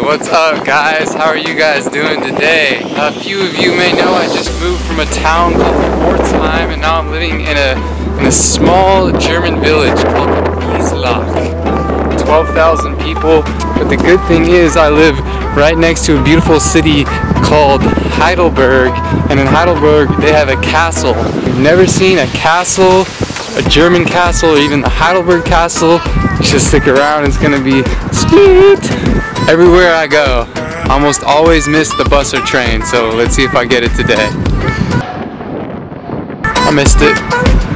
What's up, guys? How are you guys doing today? A few of you may know I just moved from a town called Pforzheim, and now I'm living in a small German village called Heidelberg. 12,000 people, but the good thing is I live right next to a beautiful city called Heidelberg, and in Heidelberg they have a castle. If you've never seen a castle, a German castle, or even the Heidelberg castle, you should stick around. It's gonna be sweet. Everywhere I go, I almost always miss the bus or train, so let's see if I get it today. I missed it.